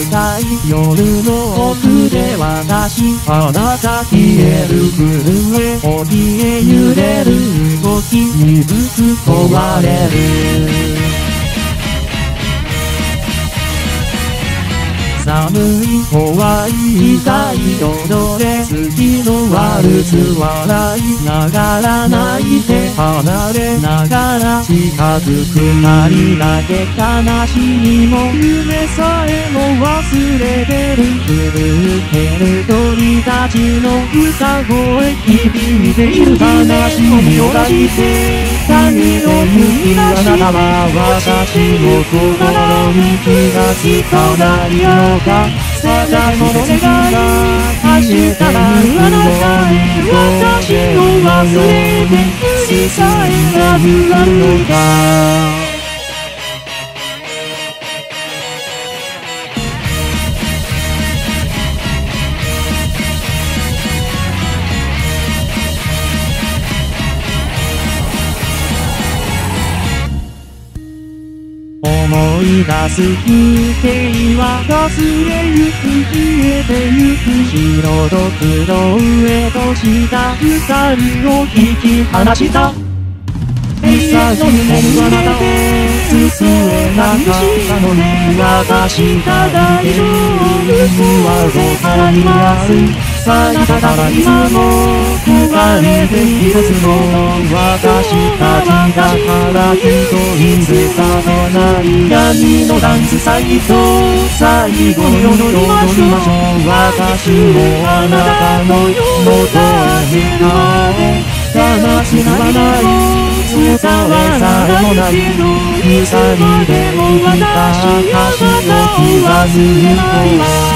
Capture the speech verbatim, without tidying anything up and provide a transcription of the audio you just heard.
たい夜の奥で私あなた消える震え帯へ揺れる動き鈍く壊れる寒い怖い痛い踊れ月のワルツ笑いながら泣いて離れながら近づくなりだけ悲しみも夢さえも忘れてる震える鳥たちの歌声響いている悲しみを抱いて旅の雪あなたは私の心に気がつかないのかせめもの願い明日があるあなたへ私を忘れて死さえなくなるのか思い出す風景は忘れゆく消えてゆく白と黒上と下二人を引き離した永遠の夢にあなたを包えなかったのに私が大丈夫はどからにやすい咲いたから今も壊れて一つの私たちだから一人でさせない闇のダンスサイト最後に踊りましょう私もあなたの元へ出るまで悲しまない伝わらないけど二人で生きた証を忘れないわ